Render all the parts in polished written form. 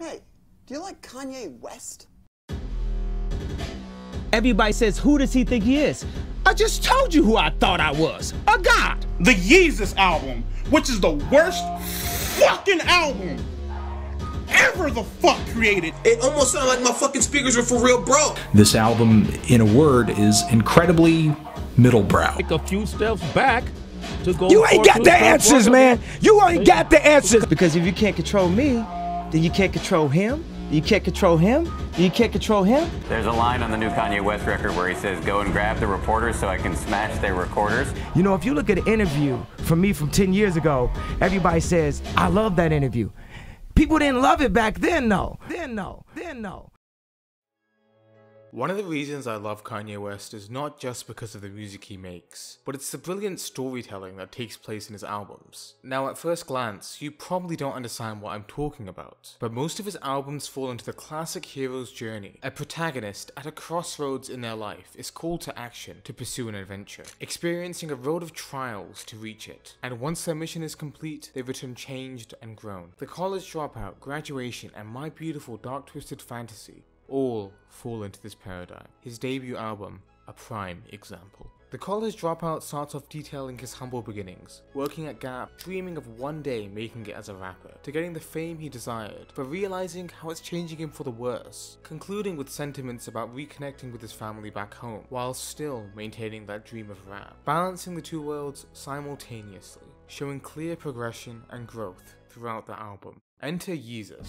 Hey, do you like Kanye West? Everybody says, who does he think he is? I just told you who I thought I was, a god. The Yeezus album, which is the worst fucking album ever the fuck created. It almost sounded like my fucking speakers were for real, bro. This album, in a word, is incredibly middlebrow. Take a few steps back to go. You ain't got the answers, man. You ain't got the answers. Because if you can't control me, then you can't control him. You can't control him. You can't control him. There's a line on the new Kanye West record where he says, "Go and grab the reporters so I can smash their recorders." You know, if you look at an interview from me from 10 years ago, everybody says, I love that interview. People didn't love it back then, though. Then no. One of the reasons I love Kanye West is not just because of the music he makes, but it's the brilliant storytelling that takes place in his albums. Now at first glance, you probably don't understand what I'm talking about, but most of his albums fall into the classic hero's journey. A protagonist at a crossroads in their life is called to action to pursue an adventure, experiencing a road of trials to reach it, and once their mission is complete, they return changed and grown. The College Dropout, Graduation, and My Beautiful Dark Twisted Fantasy all fall into this paradigm. His debut album, a prime example. The College Dropout starts off detailing his humble beginnings, working at Gap, dreaming of one day making it as a rapper, to getting the fame he desired, but realizing how it's changing him for the worse, concluding with sentiments about reconnecting with his family back home, while still maintaining that dream of rap, balancing the two worlds simultaneously, showing clear progression and growth throughout the album. Enter Yeezus.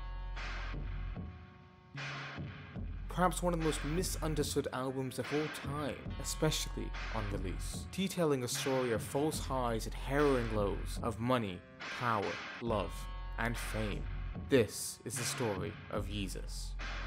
Perhaps one of the most misunderstood albums of all time, especially on release, detailing a story of false highs and harrowing lows, of money, power, love, and fame. This is the story of Yeezus.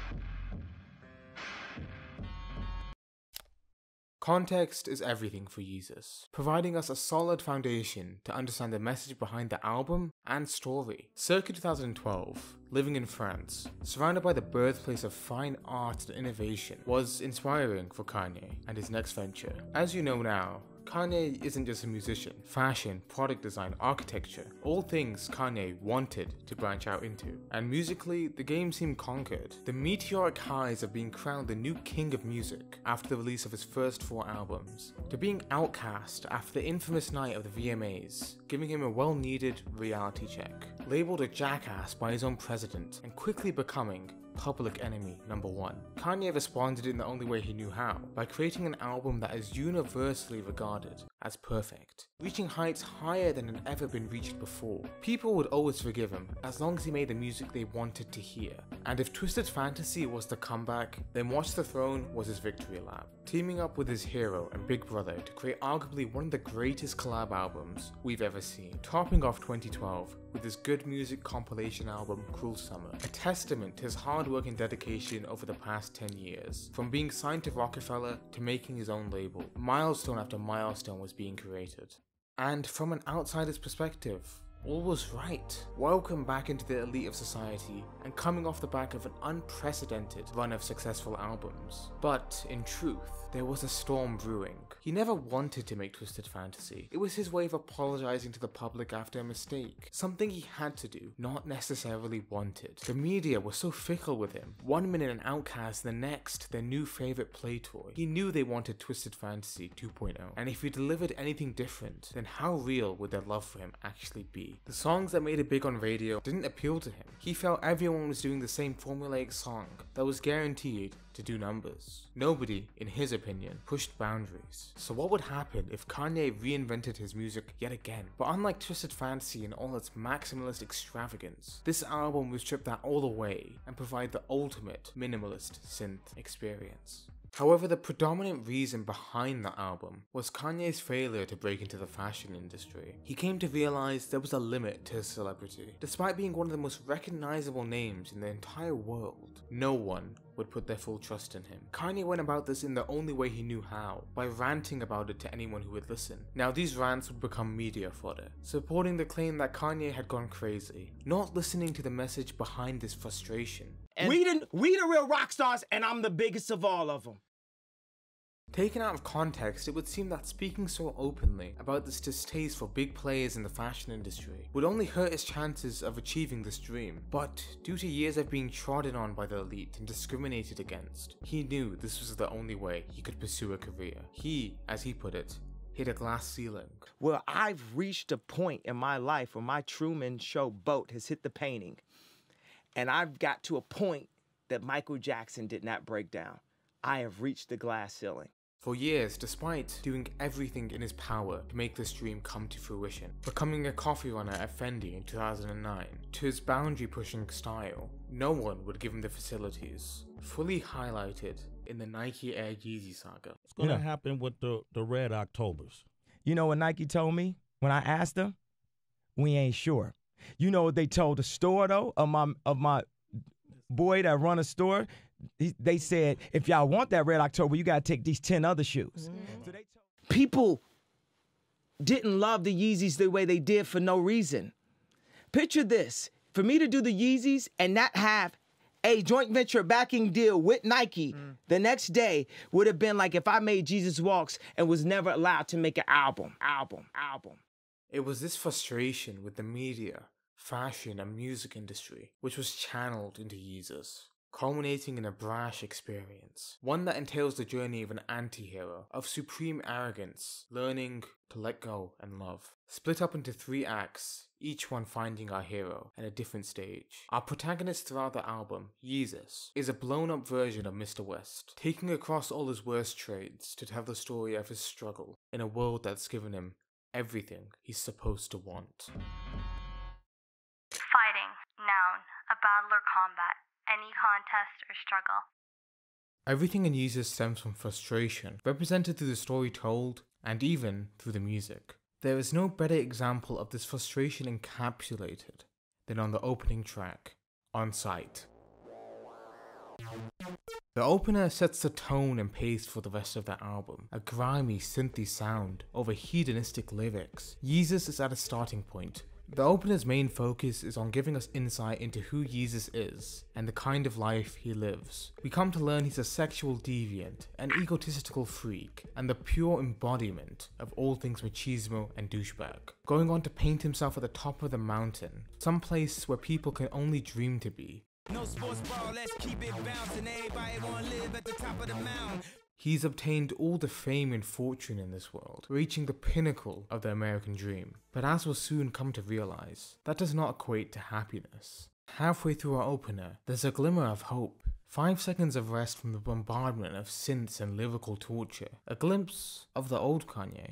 Context is everything for Yeezus, providing us a solid foundation to understand the message behind the album and story. Circa 2012, living in France, surrounded by the birthplace of fine art and innovation, was inspiring for Kanye and his next venture. As you know now, Kanye isn't just a musician. Fashion, product design, architecture, all things Kanye wanted to branch out into. And musically, the game seemed conquered. The meteoric highs of being crowned the new king of music after the release of his first 4 albums, to being outcast after the infamous night of the VMAs, giving him a well-needed reality check, labeled a jackass by his own president, and quickly becoming public enemy #1. Kanye responded in the only way he knew how, by creating an album that is universally regarded as perfect, reaching heights higher than had ever been reached before. People would always forgive him as long as he made the music they wanted to hear, and if Twisted Fantasy was the comeback, then Watch the Throne was his victory lap, teaming up with his hero and big brother to create arguably one of the greatest collab albums we've ever seen, topping off 2012 with his good music compilation album Cruel Summer, a testament to his hard work and dedication over the past 10 years. From being signed to Rockefeller to making his own label, milestone after milestone was being created. And from an outsider's perspective, all was right. Welcome back into the elite of society, and coming off the back of an unprecedented run of successful albums. But in truth, there was a storm brewing. He never wanted to make Twisted Fantasy. It was his way of apologizing to the public after a mistake. Something he had to do, not necessarily wanted. The media was so fickle with him. One minute an outcast, the next their new favorite play toy. He knew they wanted Twisted Fantasy 2.0, and if he delivered anything different, then how real would their love for him actually be? The songs that made it big on radio didn't appeal to him. He felt everyone was doing the same formulaic song that was guaranteed to do numbers. Nobody, in his opinion, pushed boundaries. So what would happen if Kanye reinvented his music yet again? But unlike Twisted Fantasy in all its maximalist extravagance, this album would strip that all away and provide the ultimate minimalist synth experience. However, the predominant reason behind the album was Kanye's failure to break into the fashion industry. He came to realize there was a limit to his celebrity. Despite being one of the most recognizable names in the entire world, no one would put their full trust in him. Kanye went about this in the only way he knew how, by ranting about it to anyone who would listen. Now these rants would become media fodder, supporting the claim that Kanye had gone crazy, not listening to the message behind this frustration. We the real rock stars, and I'm the biggest of all of them. Taken out of context, it would seem that speaking so openly about this distaste for big players in the fashion industry would only hurt his chances of achieving this dream. But due to years of being trodden on by the elite and discriminated against, he knew this was the only way he could pursue a career. He, as he put it, hit a glass ceiling. Well, I've reached a point in my life where my Truman Show boat has hit the painting. And I've got to a point that Michael Jackson did not break down. I have reached the glass ceiling. For years, despite doing everything in his power to make this dream come to fruition, becoming a coffee runner at Fendi in 2009, to his boundary-pushing style, no one would give him the facilities, fully highlighted in the Nike Air Yeezy saga. What's going to happen with the Red Octobers? You know what Nike told me when I asked them? We ain't sure. You know what they told the store, though, of my boy that run a store? They said, if y'all want that Red October, you got to take these 10 other shoes. So people didn't love the Yeezys the way they did for no reason. Picture this. For me to do the Yeezys and not have a joint venture backing deal with Nike the next day would have been like if I made Jesus Walks and was never allowed to make an album. It was this frustration with the media, fashion, and music industry which was channeled into Yeezus, culminating in a brash experience, one that entails the journey of an anti-hero, of supreme arrogance, learning to let go and love. Split up into 3 acts, each one finding our hero at a different stage. Our protagonist throughout the album, Yeezus, is a blown-up version of Mr. West, taking across all his worst traits to tell the story of his struggle in a world that's given him everything he's supposed to want. Fighting, noun, a battle or combat, any contest or struggle. Everything in Yeezus stems from frustration, represented through the story told, and even through the music. There is no better example of this frustration encapsulated than on the opening track, On Sight. The opener sets the tone and pace for the rest of the album, a grimy, synthy sound over hedonistic lyrics. Yeezus is at a starting point. The opener's main focus is on giving us insight into who Yeezus is and the kind of life he lives. We come to learn he's a sexual deviant, an egotistical freak, and the pure embodiment of all things machismo and douchebag, going on to paint himself at the top of the mountain, some place where people can only dream to be. No sports ball, let's keep it bouncing. Everybody wanna live at the top of the mountain. He's obtained all the fame and fortune in this world, reaching the pinnacle of the American dream. But as we'll soon come to realize, that does not equate to happiness. Halfway through our opener, there's a glimmer of hope. 5 seconds of rest from the bombardment of synths and lyrical torture. A glimpse of the old Kanye.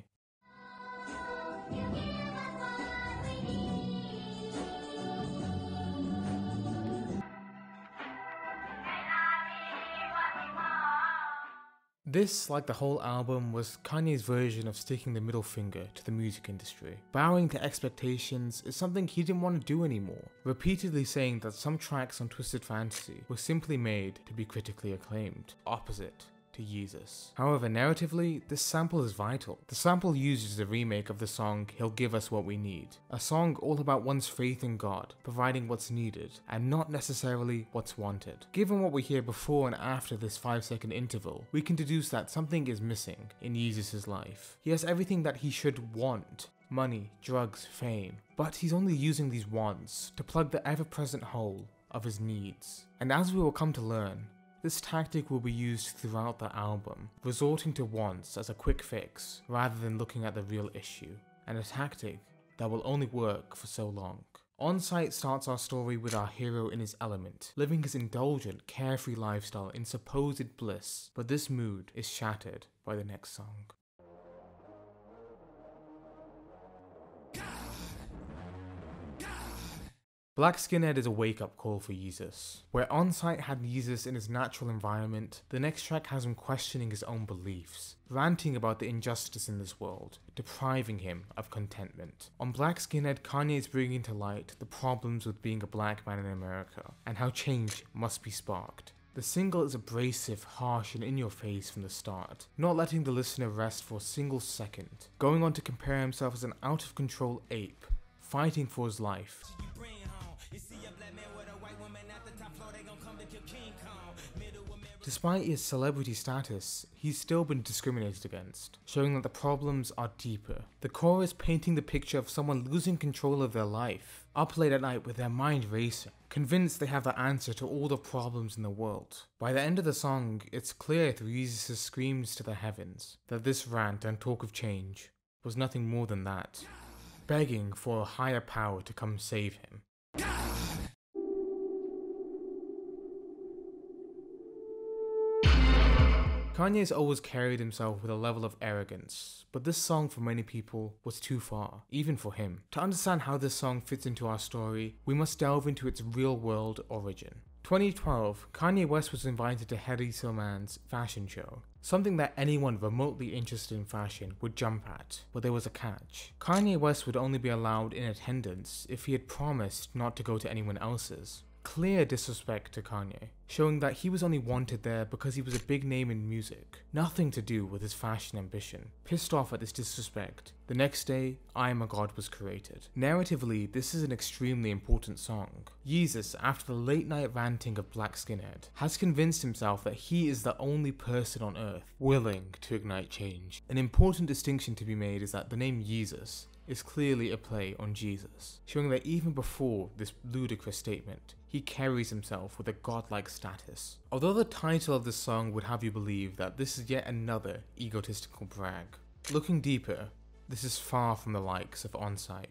This, like the whole album, was Kanye's version of sticking the middle finger to the music industry. Bowing to expectations is something he didn't want to do anymore, repeatedly saying that some tracks on Twisted Fantasy were simply made to be critically acclaimed, opposite to Yeezus. However, narratively, this sample is vital. The sample uses a remake of the song He'll Give Us What We Need, a song all about one's faith in God, providing what's needed, and not necessarily what's wanted. Given what we hear before and after this 5-second interval, we can deduce that something is missing in Yeezus' life. He has everything that he should want: money, drugs, fame, but he's only using these wants to plug the ever-present hole of his needs. And as we will come to learn, this tactic will be used throughout the album, resorting to wants as a quick fix rather than looking at the real issue, and a tactic that will only work for so long. On Sight starts our story with our hero in his element, living his indulgent, carefree lifestyle in supposed bliss, but this mood is shattered by the next song. Black Skinhead is a wake-up call for Yeezus. Where On Sight had Yeezus in his natural environment, the next track has him questioning his own beliefs, ranting about the injustice in this world, depriving him of contentment. On Black Skinhead, Kanye is bringing to light the problems with being a black man in America, and how change must be sparked. The single is abrasive, harsh, and in your face from the start, not letting the listener rest for a single second, going on to compare himself as an out-of-control ape, fighting for his life. Despite his celebrity status, he's still been discriminated against, showing that the problems are deeper. The chorus painting the picture of someone losing control of their life, up late at night with their mind racing, convinced they have the answer to all the problems in the world. By the end of the song, it's clear through Yeezus' screams to the heavens that this rant and talk of change was nothing more than that, begging for a higher power to come save him. Kanye's always carried himself with a level of arrogance, but this song for many people was too far, even for him. To understand how this song fits into our story, we must delve into its real-world origin. 2012, Kanye West was invited to Hedy Slimani's fashion show, something that anyone remotely interested in fashion would jump at, but there was a catch. Kanye West would only be allowed in attendance if he had promised not to go to anyone else's. Clear disrespect to Kanye, showing that he was only wanted there because he was a big name in music, nothing to do with his fashion ambition. Pissed off at this disrespect, the next day, I Am a God was created. Narratively, this is an extremely important song. Yeezus, after the late night ranting of Black Skinhead, has convinced himself that he is the only person on earth willing to ignite change. An important distinction to be made is that the name Yeezus is clearly a play on Jesus, showing that even before this ludicrous statement, he carries himself with a godlike status. Although the title of this song would have you believe that this is yet another egotistical brag, looking deeper, this is far from the likes of Onsite.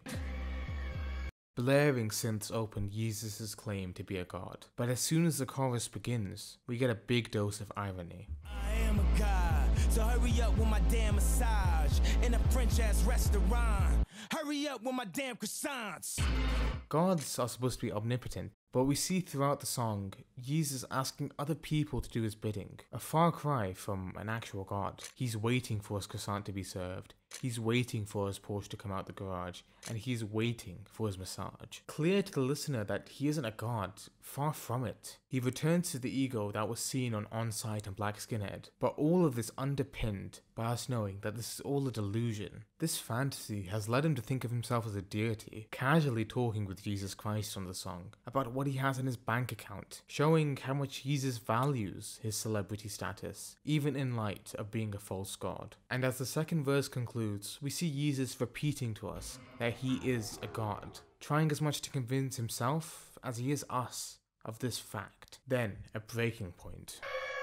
Blaring synths open Yeezus' claim to be a god, but as soon as the chorus begins, we get a big dose of irony. I am a god, so hurry up with my damn massage in a French-ass restaurant. Hurry up with my damn croissants. Gods are supposed to be omnipotent, but we see throughout the song Yeezus asking other people to do his bidding, a far cry from an actual god. He's waiting for his croissant to be served, he's waiting for his Porsche to come out the garage, and he's waiting for his massage. Clear to the listener that he isn't a god, far from it. He returns to the ego that was seen on Onsite and Black Skinhead, but all of this underpinned by us knowing that this is all a delusion. This fantasy has led him to think of himself as a deity, casually talking with Jesus Christ on the song about what he has in his bank account, showing how much Jesus values his celebrity status, even in light of being a false god. And as the second verse concludes, we see Yeezus repeating to us that he is a god, trying as much to convince himself as he is us of this fact. Then, a breaking point.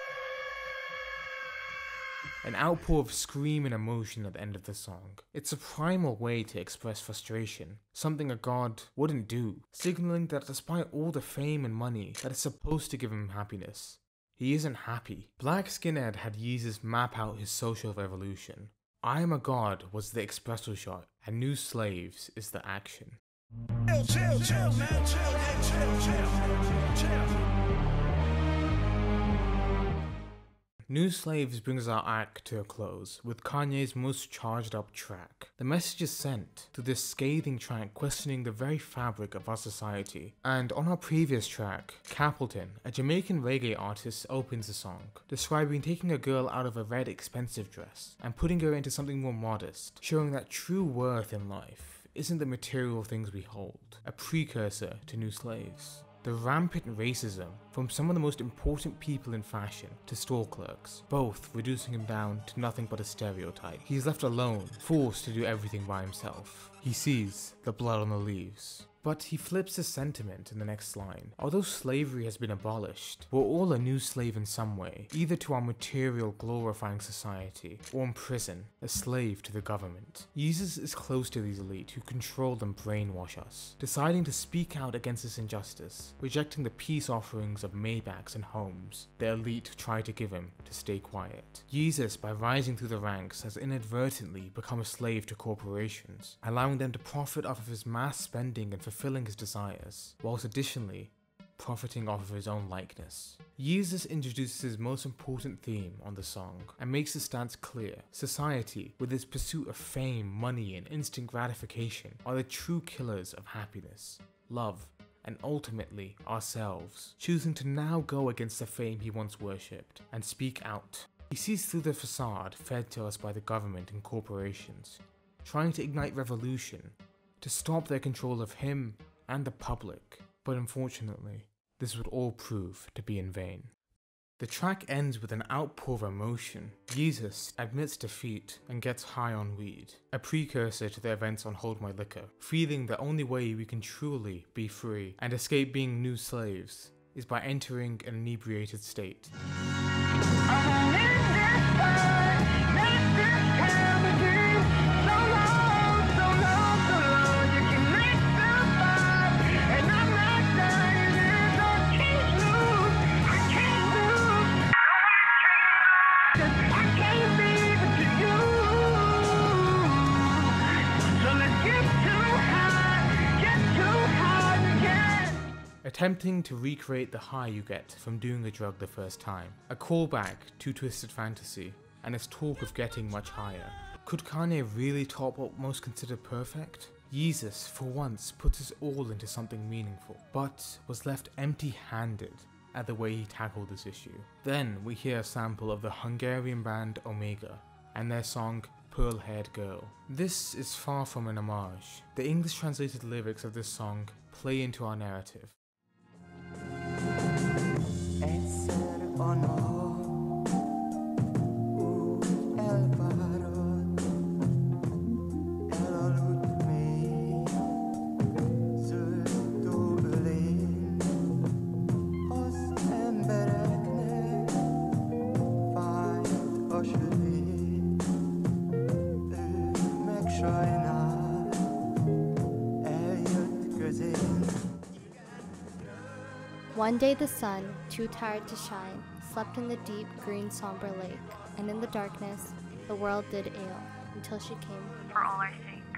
An outpour of scream and emotion at the end of the song. It's a primal way to express frustration, something a god wouldn't do, signaling that despite all the fame and money that is supposed to give him happiness, he isn't happy. Black Skinhead had Yeezus map out his social revolution. I Am a God was the espresso shot, and New Slaves is the action. Chill, man, chill. New Slaves brings our act to a close with Kanye's most charged up track. The message is sent through this scathing track questioning the very fabric of our society. And on our previous track, Capleton, a Jamaican reggae artist, opens the song, describing taking a girl out of a red expensive dress and putting her into something more modest, showing that true worth in life isn't the material things we hold, a precursor to New Slaves. The rampant racism from some of the most important people in fashion to store clerks, both reducing him down to nothing but a stereotype. He's left alone, forced to do everything by himself. He sees the blood on the leaves. But he flips his sentiment in the next line. Although slavery has been abolished, we're all a new slave in some way, either to our material glorifying society, or in prison, a slave to the government. Yeezus is close to these elite who control and brainwash us, deciding to speak out against this injustice, rejecting the peace offerings of Maybachs and homes the elite try to give him to stay quiet. Yeezus, by rising through the ranks, has inadvertently become a slave to corporations, allowing them to profit off of his mass spending and fulfilling his desires, whilst additionally profiting off of his own likeness. Yeezus introduces his most important theme on the song and makes his stance clear. Society, with its pursuit of fame, money, and instant gratification, are the true killers of happiness, love, and ultimately ourselves, choosing to now go against the fame he once worshipped and speak out. He sees through the facade fed to us by the government and corporations, trying to ignite revolution, to stop their control of him and the public, but unfortunately, this would all prove to be in vain. The track ends with an outpour of emotion. Yeezus admits defeat and gets high on weed, a precursor to the events on Hold My Liquor, feeling the only way we can truly be free and escape being new slaves is by entering an inebriated state. Attempting to recreate the high you get from doing a drug the first time, a callback to Twisted Fantasy, and its talk of getting much higher. Could Kanye really top what most consider perfect? Yeezus, for once, put his all into something meaningful, but was left empty-handed at the way he tackled this issue. Then we hear a sample of the Hungarian band Omega, and their song Pearl Haired Girl. This is far from an homage. The English translated lyrics of this song play into our narrative. One day the sun, too tired to shine, slept in the deep green somber lake, and in the darkness the world did ail, until she came for all our sake.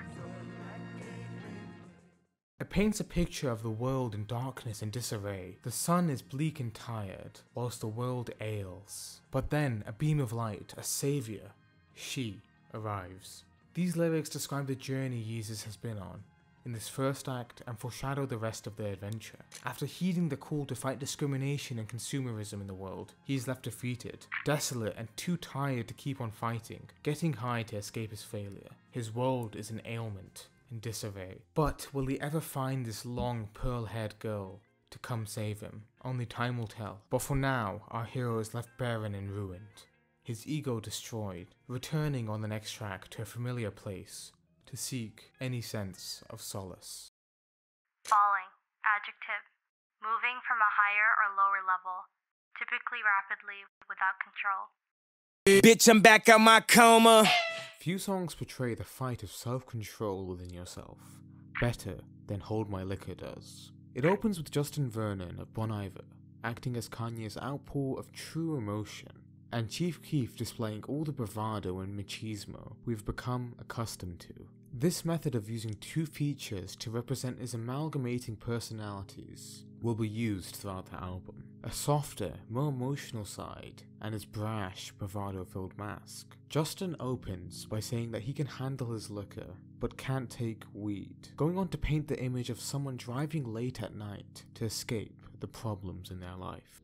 It paints a picture of the world in darkness and disarray. The sun is bleak and tired, whilst the world ails. But then, a beam of light, a saviour, she, arrives. These lyrics describe the journey Yeezus has been on in this first act and foreshadow the rest of their adventure. After heeding the call to fight discrimination and consumerism in the world, he is left defeated, desolate and too tired to keep on fighting, getting high to escape his failure. His world is in ailment and disarray. But will he ever find this long pearl-haired girl to come save him? Only time will tell. But for now, our hero is left barren and ruined, his ego destroyed, returning on the next track to a familiar place, to seek any sense of solace. Falling, adjective. Moving from a higher or lower level, typically rapidly without control. Bitch, I'm back out my coma. Few songs portray the fight of self-control within yourself better than Hold My Liquor does. It opens with Justin Vernon of Bon Iver acting as Kanye's outpour of true emotion, and Chief Keef displaying all the bravado and machismo we've become accustomed to. This method of using two features to represent his amalgamating personalities will be used throughout the album. A softer, more emotional side, and his brash, bravado-filled mask. Justin opens by saying that he can handle his liquor, but can't take weed, going on to paint the image of someone driving late at night to escape the problems in their life.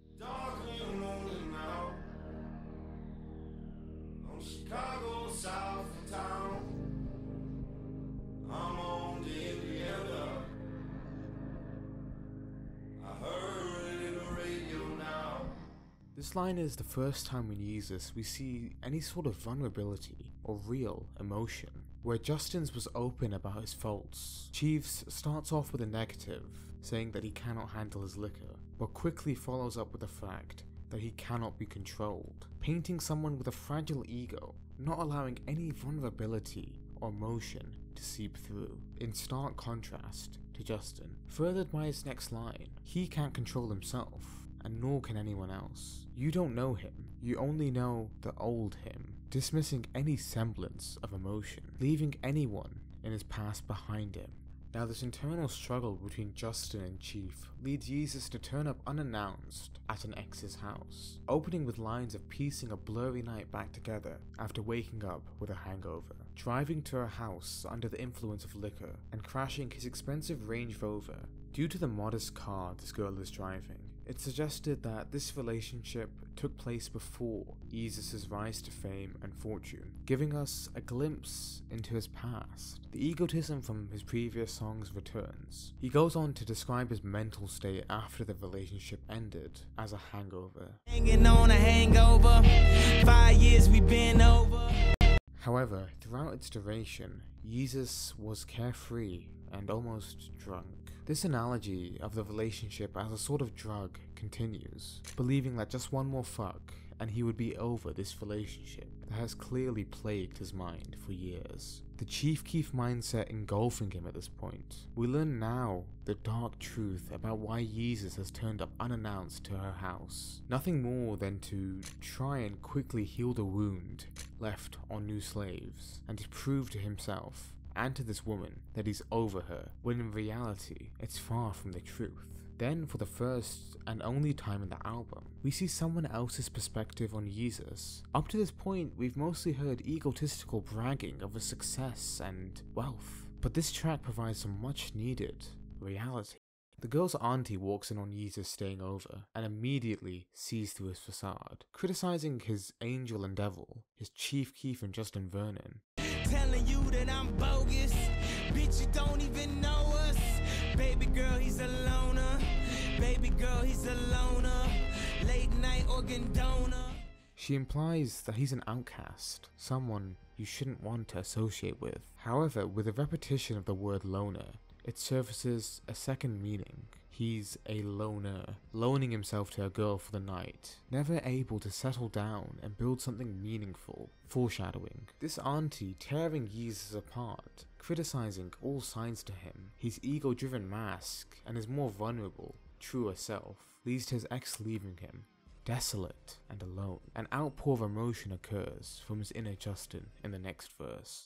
Chicago, south of town. I'm on the Indiana. I heard it in the radio now. This line is the first time in Yeezus we see any sort of vulnerability or real emotion. Where Justin's was open about his faults, Chiefs starts off with a negative, saying that he cannot handle his liquor, but quickly follows up with the fact that he cannot be controlled, painting someone with a fragile ego, not allowing any vulnerability or emotion to seep through, in stark contrast to Justin. Furthered by his next line, he can't control himself, and nor can anyone else. You don't know him, you only know the old him, dismissing any semblance of emotion, leaving anyone in his past behind him. Now this internal struggle between Justin and Chief leads Yeezus to turn up unannounced at an ex's house, opening with lines of piecing a blurry night back together after waking up with a hangover, driving to her house under the influence of liquor, and crashing his expensive Range Rover Due to the modest car this girl is driving, it suggested that this relationship took place before Yeezus' rise to fame and fortune, giving us a glimpse into his past. The egotism from his previous songs returns. He goes on to describe his mental state after the relationship ended as a hangover. Hanging on a hangover, 5 years we've been over. However, throughout its duration, Yeezus was carefree and almost drunk. This analogy of the relationship as a sort of drug continues, believing that just one more fuck and he would be over this relationship that has clearly plagued his mind for years. The Chief Keef mindset engulfing him at this point. We learn now the dark truth about why Yeezus has turned up unannounced to her house. Nothing more than to try and quickly heal the wound left on new slaves, and to prove to himself and to this woman that he's over her, when in reality, it's far from the truth. Then, for the first and only time in the album, we see someone else's perspective on Yeezus. Up to this point, we've mostly heard egotistical bragging of his success and wealth, but this track provides some much needed reality. The girl's auntie walks in on Yeezus staying over, and immediately sees through his facade, criticizing his angel and devil, his Chief Keef and Justin Vernon. Telling you that I'm bogus, bitch, you don't even know us. Baby girl, he's a loner. Baby girl, he's a loner. Late night organ donor. She implies that he's an outcast, someone you shouldn't want to associate with. However, with a repetition of the word loner, it surfaces a second meaning. He's a loner, loaning himself to a girl for the night, never able to settle down and build something meaningful, foreshadowing. This auntie tearing Yeezus apart, criticizing all sides to him, his ego-driven mask, and his more vulnerable, truer self, leads to his ex leaving him, desolate and alone. An outpour of emotion occurs from his inner Justin in the next verse.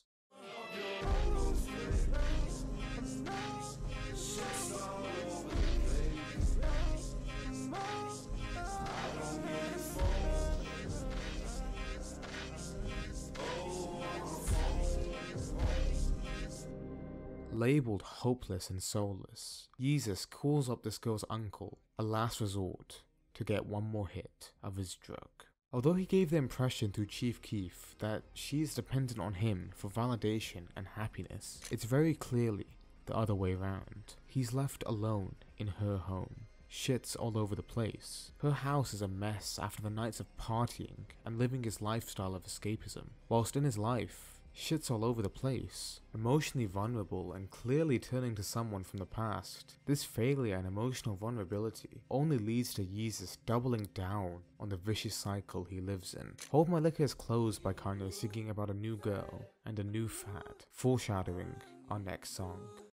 Labeled hopeless and soulless, Yeezus calls up this girl's uncle, a last resort, to get one more hit of his drug. Although he gave the impression through Chief Keef that she is dependent on him for validation and happiness, it's very clearly the other way around. He's left alone in her home. Shit's all over the place. Her house is a mess after the nights of partying and living his lifestyle of escapism. Whilst in his life, shit's all over the place. Emotionally vulnerable and clearly turning to someone from the past. This failure and emotional vulnerability only leads to Yeezus doubling down on the vicious cycle he lives in. Hold My Liquor is closed by Kanye singing about a new girl and a new fad, foreshadowing our next song.